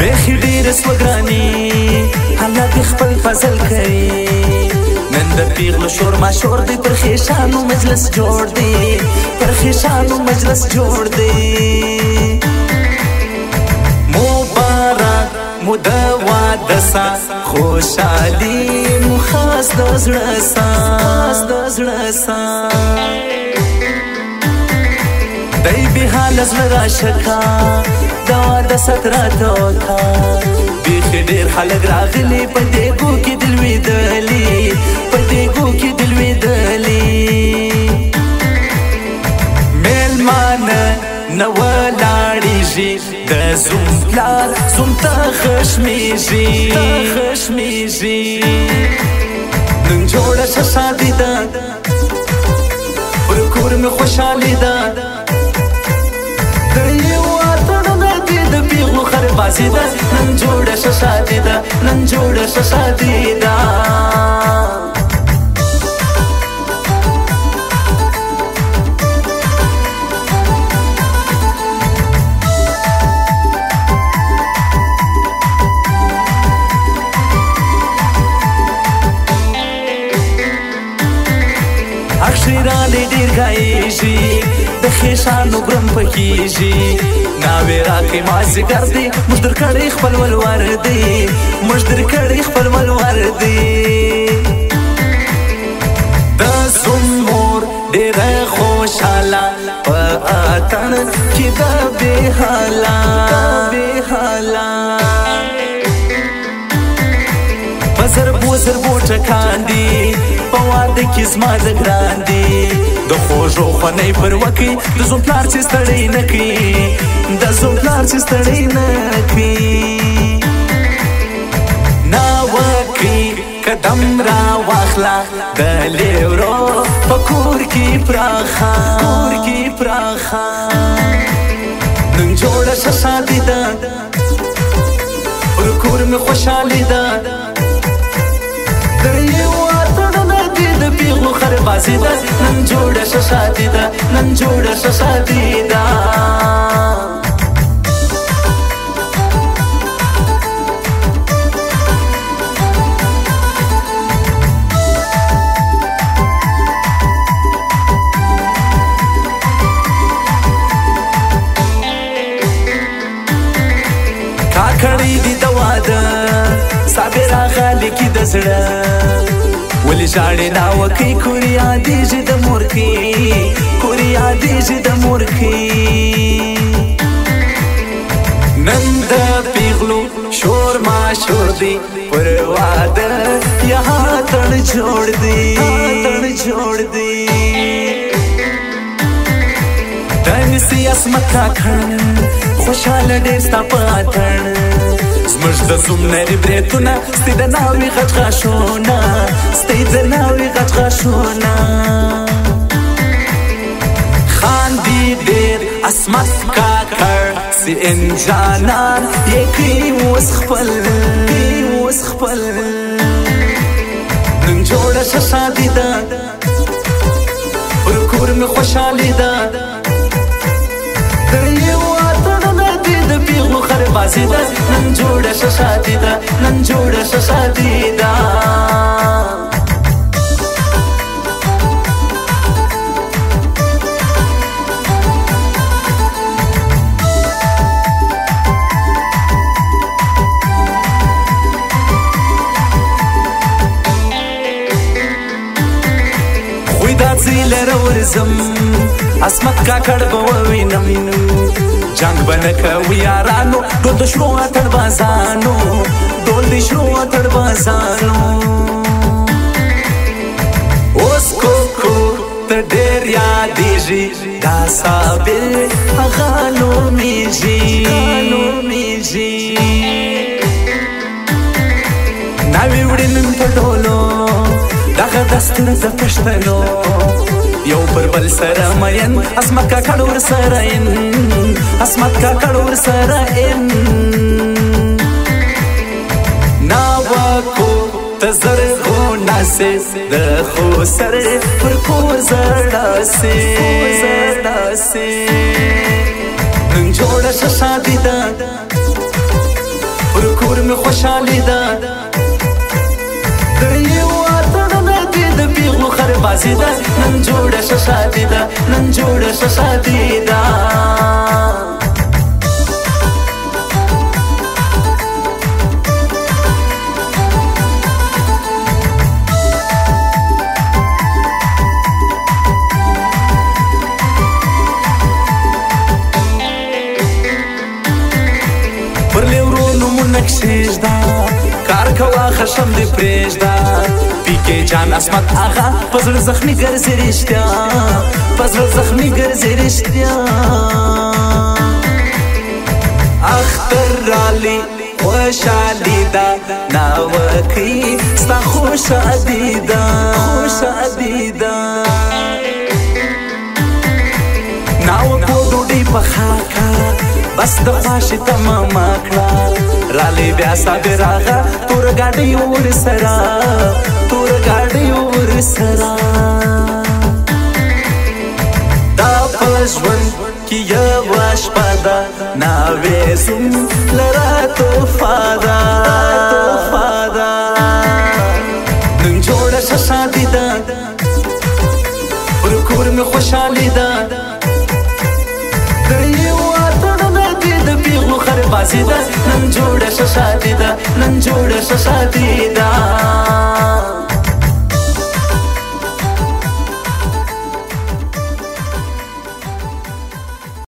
بیخي ډېر سوګراني الله دې خپل فضل کوي نن د پیغلو شور ماشور دی پر خیشانو مجلس جوړ دی پر خیشانو مجلس جوړ دی مبارک مو د واده سا خوشحالي مو خاص د زړه سا دی بې حاله زړه راشکا د واده ست راته وکړه بیخي ډېر خلک راغلي په دیګو کې د لوېدلي په دیګو کې د لوېدلي میلمانه نه ولاړېږي د زوم پلار زوم ته خشمېږي نن جوړه شه شادي ده پر کور مې خوشحالي ده بازی ده نن جوړه شه شادي ده نن جوړه شه شادي ده اخشیرانې ډېر ګایېږي د خیشانو ګرم پکېږي ناوې راکړې مازدیګر دی موږ در کړی خپل ولور دی موږ در کړی خپل ولور دی د زوم مور ډېره خوشحاله په اتڼ کې د بې حاله په زربو ټکان دي په واده کې زما د ګران دي د خوږو خونۍ پر وکړي د زوم پلار چې ستړی نه کړي د زوم پلار چې ستړی نه کړي ناوکړي قدم را واخله د لیورو په کور کې پراخه نن جوړه شه شادي ده پر کور مې خوشحالي ده بازی ده نن جوړه شه شادي ده نن جوړه شه شادي ده کاکړی دی د واده صابره غالي کې د زړه ولې ژاړې ناوکۍ کور یادېږي د مورکۍ کور یادېږي د مورکۍ نن د پیغلو شور ماشور دی پر واده یها تړ جوړ دی د نیسي عصمت کاکړ خوشحاله ډېر ستا په اتڼ زموږ د زوم نري برېتونه ستی د ناوې غټ غاښونه خاندي ډېر عصمت کاکړ سی ان جانان یې کوي اوس خپل نن جوړه شه شادي ده پر کور مې خوشحالي ده بازی ده نن جوړه شه شادي ده نن جوړه شه شادي ده خوی دا ځیله راورځم عصمت کاکړ به ووینم جنگ بنه کوي یارانو ډول د شنو اتڼ بازانو اوس کوکو ته ډېر یادېږي دا صابر هغه نومېږي ناوې وړې نن په ډولو دغه دستور د پښتنو یو پر بل سره مین عصمت کاکړ ورسره ان ناوکو ته زرغونه سې د خو سره پر کور زړه سې نن جوړه شه شادي ده کور می خوشحالی ده د یو اتڼ دی د پیغلو خربازي ده نن جوړه شه شادي ده نن جوړه شه شادي ده نکشیزدا کار کوا خشم دی پریزدا پیکې جان اسمت آغا پزړ زخمی ګرځي رښتیا پزړ زخمی ګرځي رښتیا اختر رالی خوشحالی دا ناوکی ستا خوشحالی دا ناوکو ډوډۍ پخاکا بس د خواشي تماما کړه رالی بیا صابر آغا تور ګاډی ورسره دا په ژوند کې یوه شپه ده ناوې زوم لره تحفه ده نن جوړه شه شادي ده پر کور مې خوشحالي ده خربازي ده نن جوړه شه شادي ده